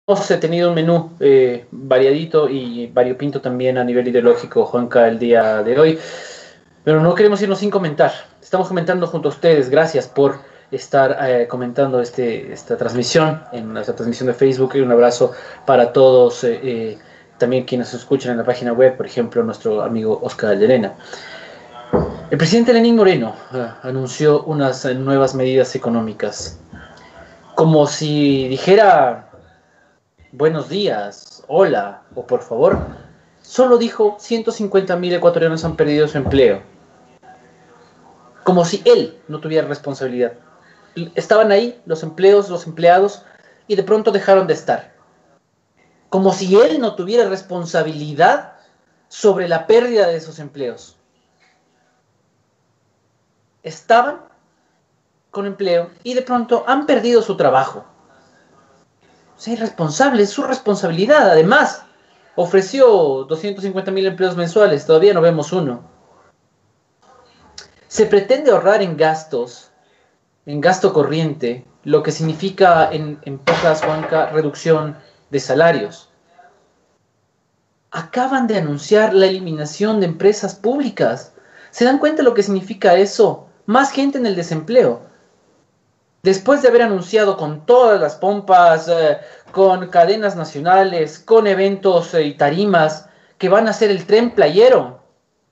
tenido un menú variadito y variopinto también a nivel ideológico, Juanca, el día de hoy. Pero no queremos irnos sin comentar. Estamos comentando junto a ustedes. Gracias por estar comentando esta transmisión, en nuestra transmisión de Facebook. Y un abrazo para todos, también quienes nos escuchan en la página web, por ejemplo, nuestro amigo Oscar Llerena. El presidente Lenín Moreno anunció unas nuevas medidas económicas. Como si dijera buenos días, hola o por favor, solo dijo 150.000 ecuatorianos han perdido su empleo. Como si él no tuviera responsabilidad. Estaban ahí los empleos, los empleados, y de pronto dejaron de estar. Como si él no tuviera responsabilidad sobre la pérdida de esos empleos. Estaban con empleo y de pronto han perdido su trabajo. O sea, irresponsable, es su responsabilidad. Además, ofreció 250.000 empleos mensuales, todavía no vemos uno. Se pretende ahorrar en gastos, en gasto corriente, lo que significa en pocas, Juanca, reducción de salarios. Acaban de anunciar la eliminación de empresas públicas. ¿Se dan cuenta lo que significa eso? Más gente en el desempleo. Después de haber anunciado con todas las pompas, con cadenas nacionales, con eventos y tarimas que van a ser el Tren Playero,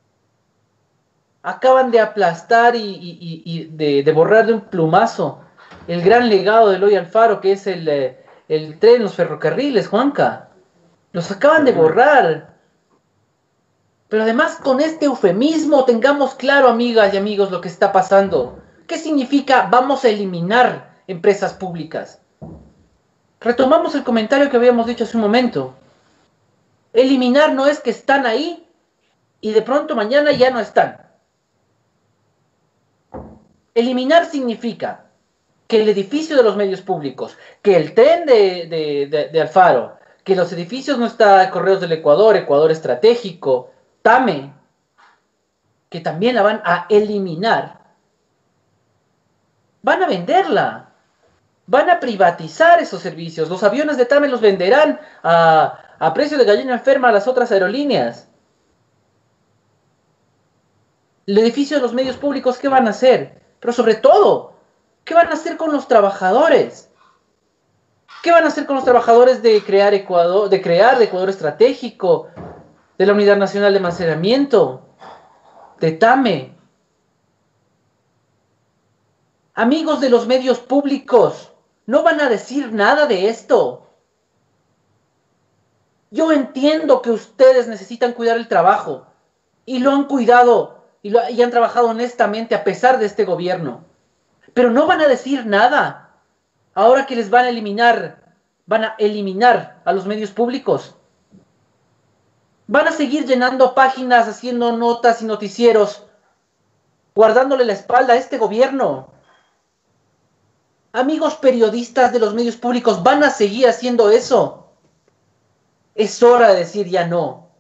acaban de aplastar y de borrar de un plumazo el gran legado de Eloy Alfaro, que es el tren, los ferrocarriles, Juanca. Los acaban de borrar. Pero además, con este eufemismo, tengamos claro, amigas y amigos, lo que está pasando. ¿Qué significa vamos a eliminar empresas públicas? Retomamos el comentario que habíamos dicho hace un momento. Eliminar no es que están ahí y de pronto mañana ya no están. Eliminar significa que el edificio de los medios públicos, que el tren de Alfaro, que los edificios no está Correos del Ecuador, Ecuador Estratégico, TAME, que también la van a eliminar, van a venderla, van a privatizar esos servicios. Los aviones de TAME los venderán a precio de gallina enferma a las otras aerolíneas. El edificio de los medios públicos, ¿qué van a hacer? Pero sobre todo, ¿qué van a hacer con los trabajadores? ¿Qué van a hacer con los trabajadores de crear Ecuador, de Ecuador Estratégico, de la Unidad Nacional de Almacenamiento, de TAME? Amigos de los medios públicos, no van a decir nada de esto. Yo entiendo que ustedes necesitan cuidar el trabajo y lo han cuidado y han trabajado honestamente a pesar de este gobierno. Pero no van a decir nada. Ahora que les van a eliminar a los medios públicos. Van a seguir llenando páginas, haciendo notas y noticieros, guardándole la espalda a este gobierno. Amigos periodistas de los medios públicos, van a seguir haciendo eso. Es hora de decir ya no.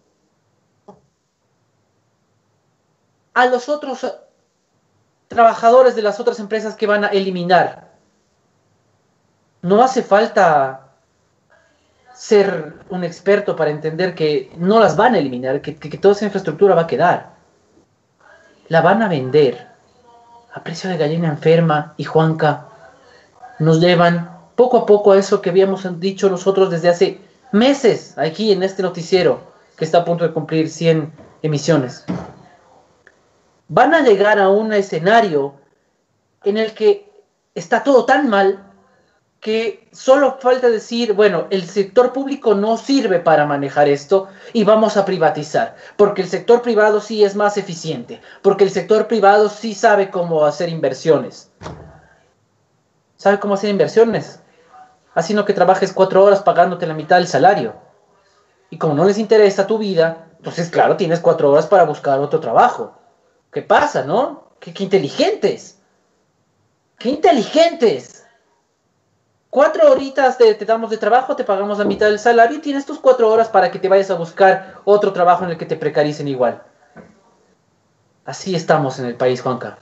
A los otros trabajadores de las otras empresas que van a eliminar, no hace falta ser un experto para entender que no las van a eliminar, que toda esa infraestructura va a quedar. La van a vender a precio de gallina enferma y Juanca. Nos llevan poco a poco a eso que habíamos dicho nosotros desde hace meses aquí en este noticiero que está a punto de cumplir 100 emisiones. Van a llegar a un escenario en el que está todo tan mal que solo falta decir, bueno, el sector público no sirve para manejar esto y vamos a privatizar, porque el sector privado sí es más eficiente, porque el sector privado sí sabe cómo hacer inversiones. ¿Sabe cómo hacer inversiones? Haciendo que trabajes 4 horas pagándote la mitad del salario. Y como no les interesa tu vida, entonces claro, tienes 4 horas para buscar otro trabajo. ¿Qué pasa, no? ¡Qué inteligentes! ¡Qué inteligentes! 4 horitas te damos de trabajo, te pagamos la mitad del salario y tienes tus 4 horas para que te vayas a buscar otro trabajo en el que te precaricen igual. Así estamos en el país, Juanca.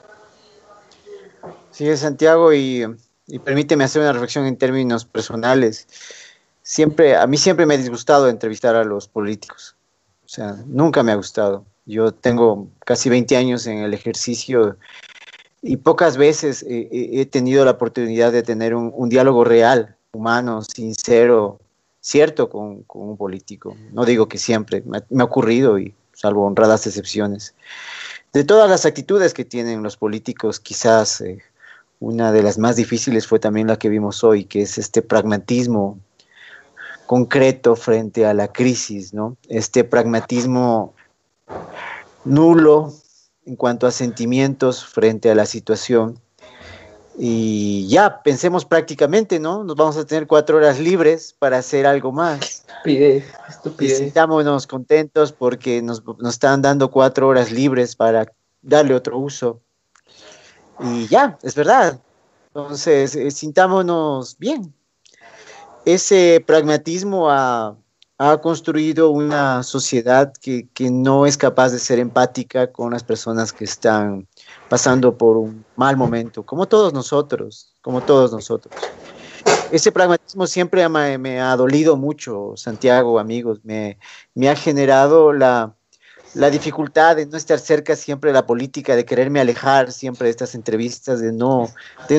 Sí, Santiago, y permíteme hacer una reflexión en términos personales. a mí siempre me ha disgustado entrevistar a los políticos. O sea, nunca me ha gustado. Yo tengo casi 20 años en el ejercicio y pocas veces he tenido la oportunidad de tener un diálogo real, humano, sincero, cierto con un político. No digo que siempre, me ha ocurrido y salvo honradas excepciones. De todas las actitudes que tienen los políticos, quizás una de las más difíciles fue también la que vimos hoy, que es este pragmatismo concreto frente a la crisis, ¿no? Este pragmatismo nulo en cuanto a sentimientos frente a la situación. Y ya, pensemos prácticamente, ¿no? Nos vamos a tener 4 horas libres para hacer algo más. Estupidez, Y estupidez. sintámonos contentos porque nos están dando 4 horas libres para darle otro uso. Y ya, es verdad. Entonces, sintámonos bien. Ese pragmatismo ha construido una sociedad que no es capaz de ser empática con las personas que están pasando por un mal momento, como todos nosotros, como todos nosotros. Ese pragmatismo siempre me ha dolido mucho, Santiago, amigos, me ha generado la dificultad de no estar cerca siempre de la política, de quererme alejar siempre de estas entrevistas, de no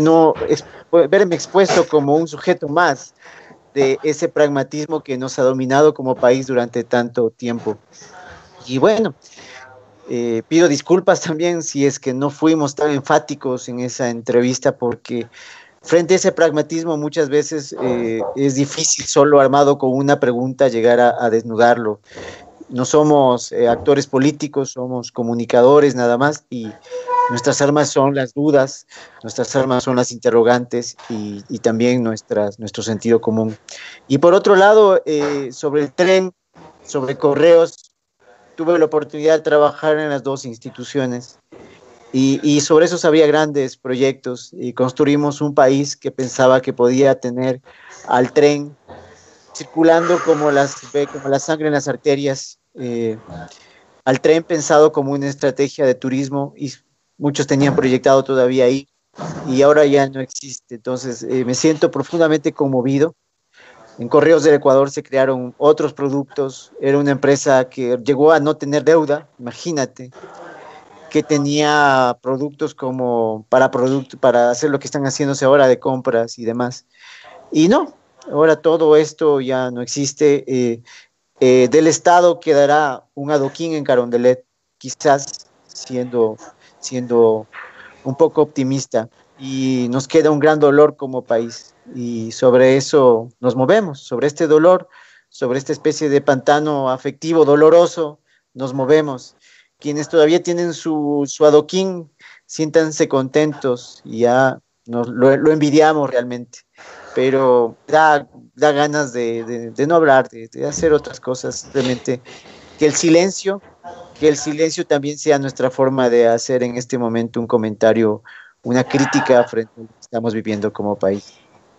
verme expuesto como un sujeto más de ese pragmatismo que nos ha dominado como país durante tanto tiempo. Y bueno, pido disculpas también si es que no fuimos tan enfáticos en esa entrevista, porque frente a ese pragmatismo muchas veces es difícil solo armado con una pregunta llegar a desnudarlo. No somos actores políticos, somos comunicadores nada más y nuestras armas son las dudas, nuestras armas son las interrogantes y también nuestro sentido común. Y por otro lado, sobre el tren, sobre correos, tuve la oportunidad de trabajar en las dos instituciones y sobre eso había grandes proyectos y construimos un país que pensaba que podía tener al tren circulando como la sangre en las arterias, al tren pensado como una estrategia de turismo y muchos tenían proyectado todavía ahí y ahora ya no existe. Entonces me siento profundamente conmovido. En Correos del Ecuador se crearon otros productos, era una empresa que llegó a no tener deuda, imagínate, que tenía productos como para hacer lo que están haciéndose ahora de compras y demás. Y no, ahora todo esto ya no existe. Del Estado quedará un adoquín en Carondelet, quizás siendo un poco optimista, y nos queda un gran dolor como país. Y sobre eso nos movemos, sobre este dolor, sobre esta especie de pantano afectivo doloroso, nos movemos. Quienes todavía tienen su adoquín, siéntanse contentos y ya lo envidiamos realmente, pero da ganas de no hablar, de hacer otras cosas, simplemente que el silencio, que el silencio también sea nuestra forma de hacer en este momento un comentario, una crítica frente a lo que estamos viviendo como país.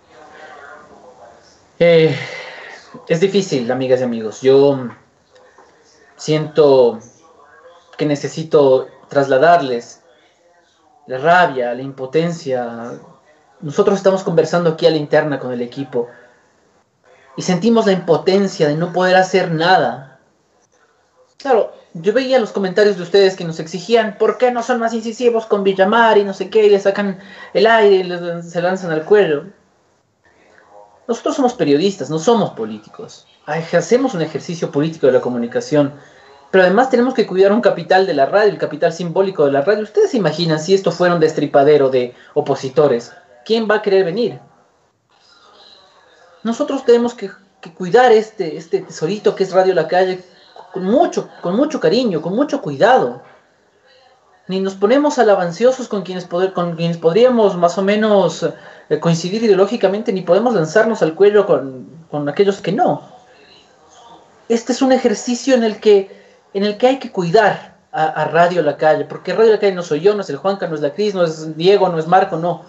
Eh, es difícil, amigas y amigos. Yo siento que necesito trasladarles la rabia, la impotencia. Nosotros estamos conversando aquí a la interna con el equipo y sentimos la impotencia de no poder hacer nada. Claro, yo veía los comentarios de ustedes que nos exigían por qué no son más incisivos con Villamar y no sé qué, y le sacan el aire y se lanzan al cuello. Nosotros somos periodistas, no somos políticos. Hacemos un ejercicio político de la comunicación, pero además tenemos que cuidar un capital de la radio, el capital simbólico de la radio. Ustedes se imaginan si esto fuera un destripadero de opositores, ¿quién va a querer venir? Nosotros tenemos que cuidar este tesorito que es Radio La Calle con mucho cariño, con mucho cuidado. Ni nos ponemos alabanciosos con quienes podríamos más o menos coincidir ideológicamente, ni podemos lanzarnos al cuello con aquellos que no. Este es un ejercicio en el que hay que cuidar a Radio La Calle, porque Radio La Calle no soy yo, no es el Juanca, no es la Cris, no es Diego, no es Marco, no.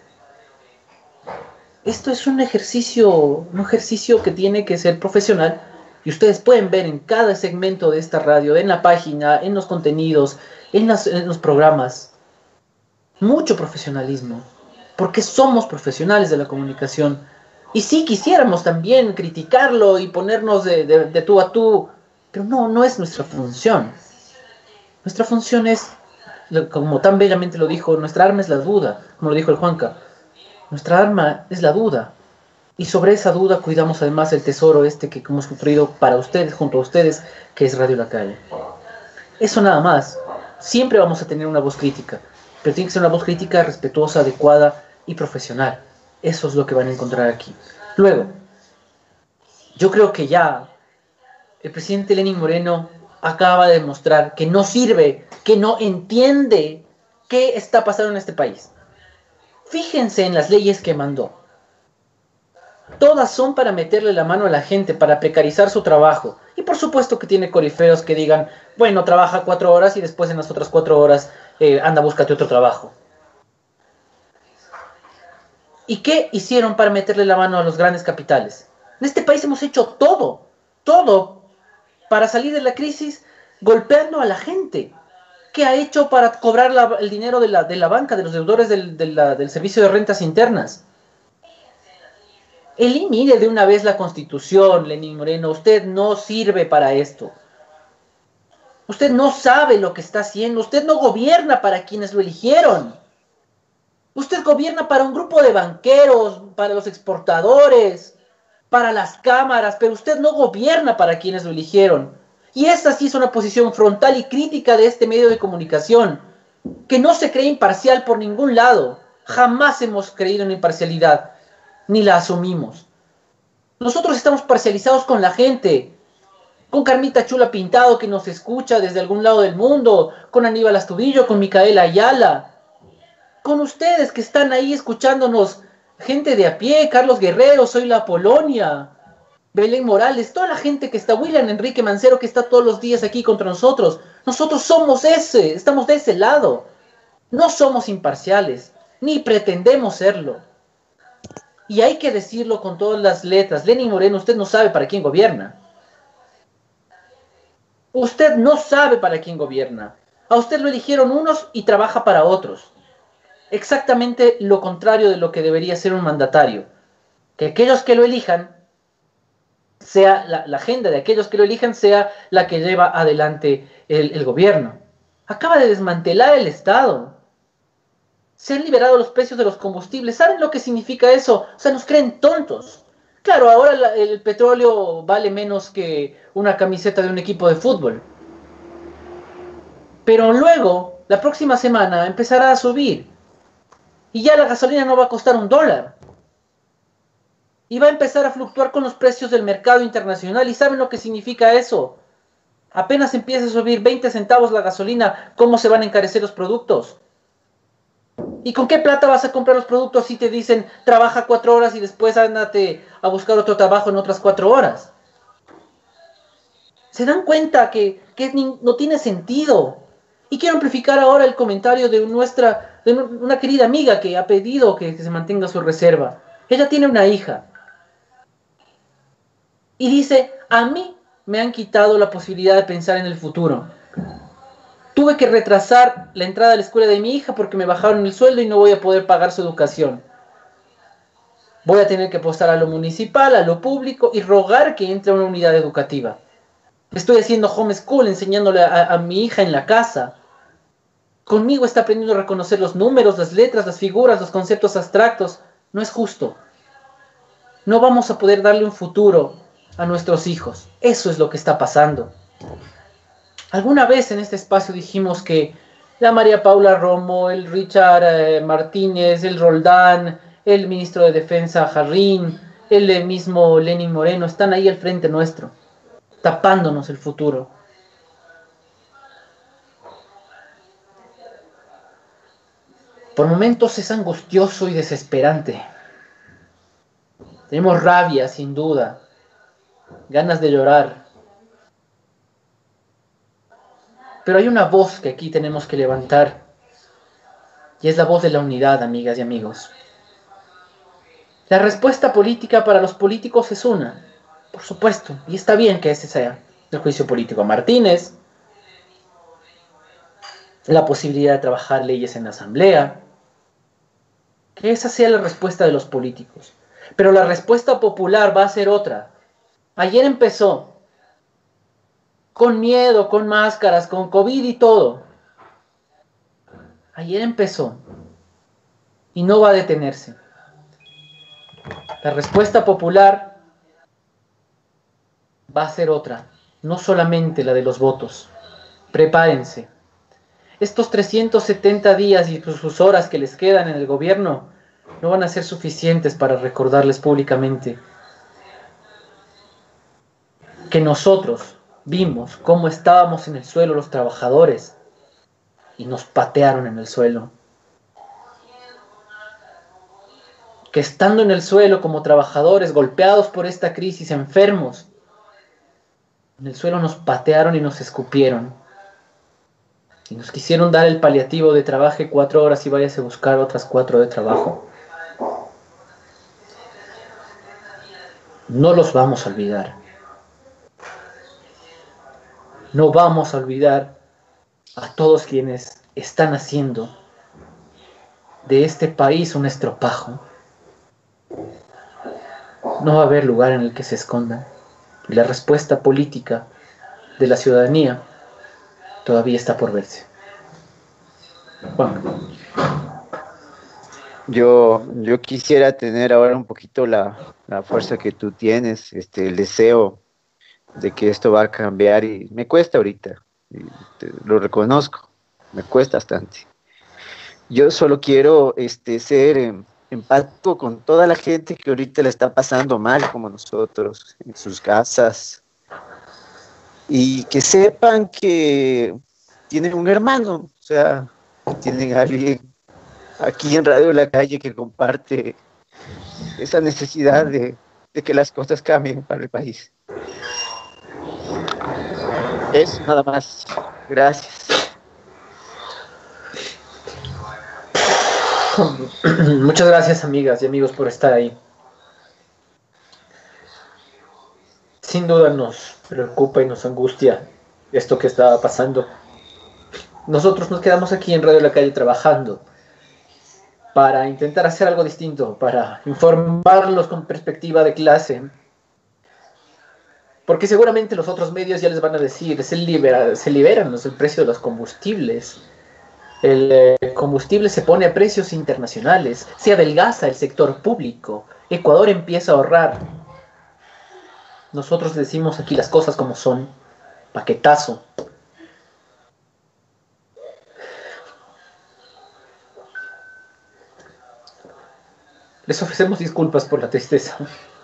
Esto es un ejercicio que tiene que ser profesional y ustedes pueden ver en cada segmento de esta radio, en la página, en los contenidos, en los programas, mucho profesionalismo, porque somos profesionales de la comunicación. Y sí quisiéramos también criticarlo y ponernos de tú a tú, pero no es nuestra función. Nuestra función es, como tan bellamente lo dijo, nuestra arma es la duda, como lo dijo el Juanca. Nuestra arma es la duda. Y sobre esa duda cuidamos además el tesoro este que hemos construido para ustedes, junto a ustedes, que es Radio La Calle. Eso nada más. Siempre vamos a tener una voz crítica, pero tiene que ser una voz crítica respetuosa, adecuada y profesional. Eso es lo que van a encontrar aquí. Luego, yo creo que ya el presidente Lenín Moreno acaba de demostrar que no sirve, que no entiende qué está pasando en este país. Fíjense en las leyes que mandó. Todas son para meterle la mano a la gente, para precarizar su trabajo. Y por supuesto que tiene corifeos que digan, bueno, trabaja 4 horas y después en las otras 4 horas anda, búscate otro trabajo. ¿Y qué hicieron para meterle la mano a los grandes capitales? En este país hemos hecho todo para salir de la crisis golpeando a la gente. ¿Qué ha hecho para cobrar el dinero de la banca, de los deudores del servicio de rentas internas? Elimine de una vez la Constitución, Lenín Moreno. Usted no sirve para esto. Usted no sabe lo que está haciendo. Usted no gobierna para quienes lo eligieron. Usted gobierna para un grupo de banqueros, para los exportadores, para las cámaras, pero usted no gobierna para quienes lo eligieron. Y esta sí es una posición frontal y crítica de este medio de comunicación, que no se cree imparcial por ningún lado. Jamás hemos creído en imparcialidad, ni la asumimos. Nosotros estamos parcializados con la gente, con Carmita Chula Pintado que nos escucha desde algún lado del mundo, con Aníbal Astudillo, con Micaela Ayala, con ustedes que están ahí escuchándonos, gente de a pie, Carlos Guerrero, Soy la Polonia, Belén Morales, toda la gente que está, William Enrique Mancero que está todos los días aquí contra nosotros. Nosotros somos estamos de ese lado. No somos imparciales, ni pretendemos serlo. Y hay que decirlo con todas las letras. Lenín Moreno, usted no sabe para quién gobierna. Usted no sabe para quién gobierna. A usted lo eligieron unos y trabaja para otros. Exactamente lo contrario de lo que debería ser un mandatario. Que aquellos que lo elijan, sea la agenda de aquellos que lo elijan, sea la que lleva adelante el gobierno. Acaba de desmantelar el Estado. Se han liberado los precios de los combustibles. ¿Saben lo que significa eso? O sea, nos creen tontos. Claro, ahora el petróleo vale menos que una camiseta de un equipo de fútbol. Pero luego, la próxima semana, empezará a subir. Y ya la gasolina no va a costar $1. Y va a empezar a fluctuar con los precios del mercado internacional. ¿Y saben lo que significa eso? Apenas empieza a subir 20 centavos la gasolina, ¿cómo se van a encarecer los productos? ¿Y con qué plata vas a comprar los productos si te dicen trabaja 4 horas y después ándate a buscar otro trabajo en otras 4 horas? ¿Se dan cuenta que no tiene sentido? Y quiero amplificar ahora el comentario de una querida amiga que ha pedido que se mantenga su reserva. Ella tiene una hija. Y dice, a mí me han quitado la posibilidad de pensar en el futuro. Tuve que retrasar la entrada a la escuela de mi hija porque me bajaron el sueldo y no voy a poder pagar su educación. Voy a tener que apostar a lo municipal, a lo público y rogar que entre a una unidad educativa. Estoy haciendo homeschool, enseñándole a mi hija en la casa. Conmigo está aprendiendo a reconocer los números, las letras, las figuras, los conceptos abstractos. No es justo. No vamos a poder darle un futuro a nuestros hijos. Eso es lo que está pasando. Alguna vez en este espacio dijimos que la María Paula Romo, el Richard Martínez, el Roldán, el ministro de Defensa Jarrín, el mismo Lenín Moreno, están ahí al frente nuestro, tapándonos el futuro. Por momentos es angustioso y desesperante. Tenemos rabia, sin duda, ganas de llorar. Pero hay una voz que aquí tenemos que levantar, y es la voz de la unidad, amigas y amigos. La respuesta política para los políticos es una, por supuesto, y está bien que ese sea el juicio político a Martínez, la posibilidad de trabajar leyes en la asamblea, que esa sea la respuesta de los políticos. Pero la respuesta popular va a ser otra. Ayer empezó con miedo, con máscaras, con COVID y todo. Ayer empezó y no va a detenerse. La respuesta popular va a ser otra, no solamente la de los votos. Prepárense. Estos 370 días y sus horas que les quedan en el gobierno no van a ser suficientes para recordarles públicamente que nosotros vimos cómo estábamos en el suelo los trabajadores y nos patearon en el suelo. Que estando en el suelo como trabajadores golpeados por esta crisis, enfermos, en el suelo nos patearon y nos escupieron. Y nos quisieron dar el paliativo de trabaje 4 horas y váyase a buscar otras 4 de trabajo. No los vamos a olvidar. No vamos a olvidar a todos quienes están haciendo de este país un estropajo. No va a haber lugar en el que se escondan. Y la respuesta política de la ciudadanía todavía está por verse. Juan. Yo quisiera tener ahora un poquito la fuerza que tú tienes, el deseo de que esto va a cambiar y me cuesta ahorita, y lo reconozco, me cuesta bastante. Yo solo quiero ser empático con toda la gente que ahorita le está pasando mal como nosotros en sus casas y que sepan que tienen un hermano, o sea, que tienen a alguien aquí en Radio La Calle que comparte esa necesidad de que las cosas cambien para el país. Eso nada más. Gracias. Muchas gracias, amigas y amigos, por estar ahí. Sin duda nos preocupa y nos angustia esto que está pasando. Nosotros nos quedamos aquí en Radio La Calle trabajando para intentar hacer algo distinto, para informarlos con perspectiva de clase. Porque seguramente los otros medios ya les van a decir, se liberan el precio de los combustibles. El combustible se pone a precios internacionales, se adelgaza el sector público, Ecuador empieza a ahorrar. Nosotros decimos aquí las cosas como son, paquetazo. Les ofrecemos disculpas por la tristeza.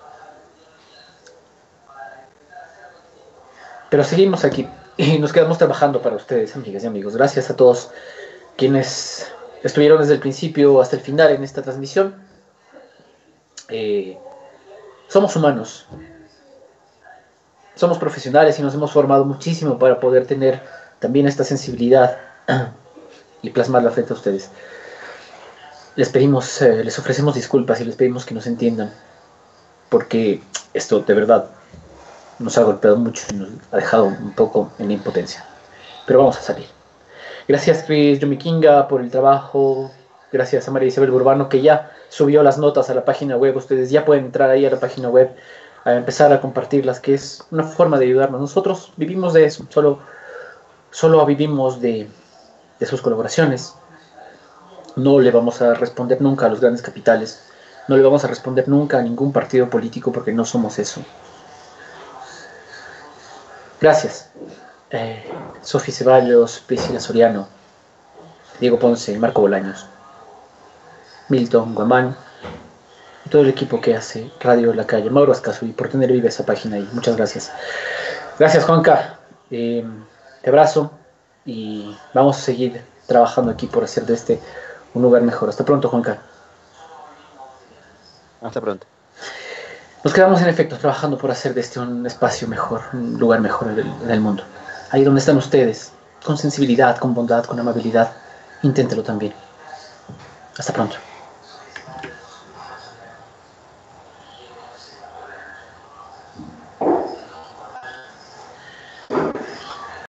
Pero seguimos aquí y nos quedamos trabajando para ustedes, amigas y amigos. Gracias a todos quienes estuvieron desde el principio hasta el final en esta transmisión. Somos humanos, somos profesionales y nos hemos formado muchísimo para poder tener también esta sensibilidad y plasmarla frente a ustedes. Les pedimos, les ofrecemos disculpas y les pedimos que nos entiendan, porque esto de verdad nos ha golpeado mucho y nos ha dejado un poco en impotencia. Pero vamos a salir. Gracias Chris Yomikinga por el trabajo. Gracias a María Isabel Burbano que ya subió las notas a la página web. Ustedes ya pueden entrar ahí a la página web a empezar a compartirlas, que es una forma de ayudarnos. Nosotros vivimos de eso, solo vivimos de sus colaboraciones. No le vamos a responder nunca a los grandes capitales. No le vamos a responder nunca a ningún partido político porque no somos eso. Gracias. Sofi Ceballos, Priscila Soriano, Diego Ponce, Marco Bolaños, Milton Guamán y todo el equipo que hace Radio La Calle, Mauro Ascaso, y por tener viva esa página ahí. Muchas gracias. Gracias, Juanca. Te abrazo y vamos a seguir trabajando aquí por hacer de este un lugar mejor. Hasta pronto, Juanca. Hasta pronto. Nos quedamos en efecto trabajando por hacer de este un espacio mejor, un lugar mejor en el mundo. Ahí donde están ustedes, con sensibilidad, con bondad, con amabilidad, inténtelo también. Hasta pronto.